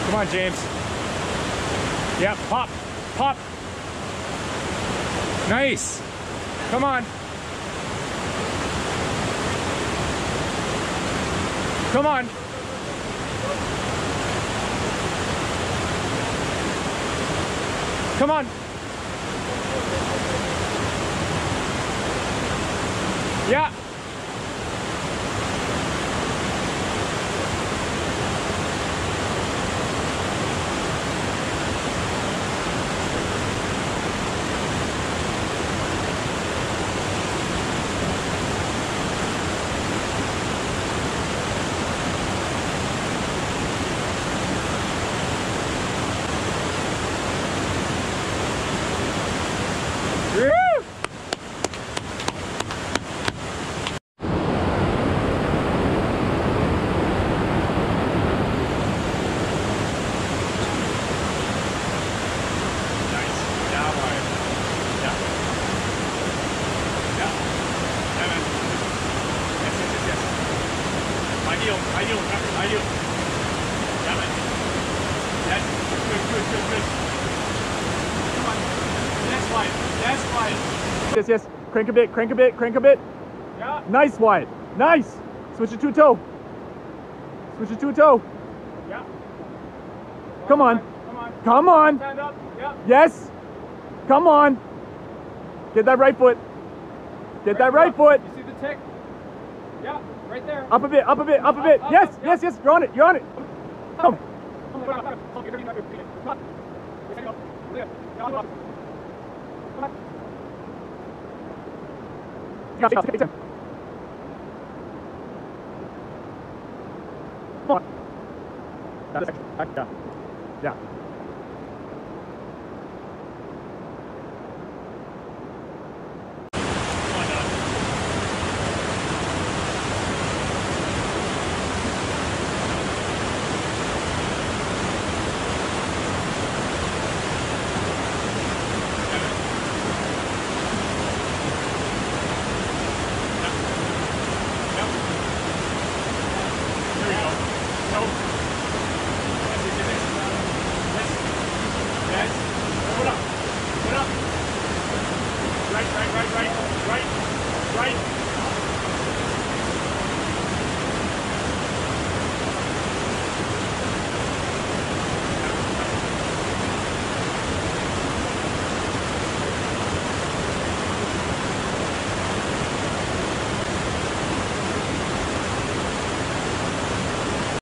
Come on, James. Yeah, pop, pop. Nice. Come on. Come on. Come on. Yeah. Ideal. Yeah, man. Yes. Good. Come on. That's wide. Yes. Crank a bit. Yeah. Nice, Wyatt. Nice. Switch it to a toe. Yeah. Come on. Stand up. Yeah. Yes. Come on. Get that right foot. You see the tick? Yeah, right there. Up a bit. Yes. You're on it. Come. Come on. Yeah.